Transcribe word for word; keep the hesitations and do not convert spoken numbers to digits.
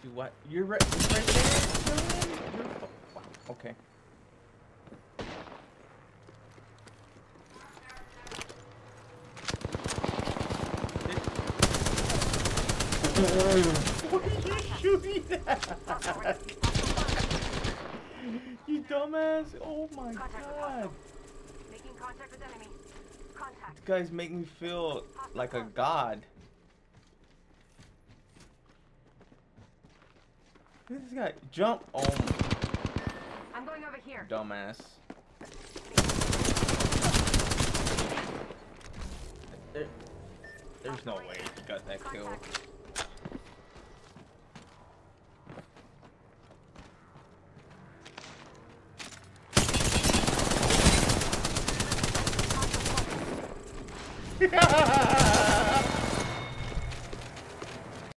Do what? You're right, you're right there, Julian? You're... Okay. What are you shooting at? You dumbass! Oh my god! Making contact with enemy. Contact. These guys make me feel like a god. Look at this guy. Jump! Oh my. I'm going over here. Dumbass. There, there's no way he got that kill.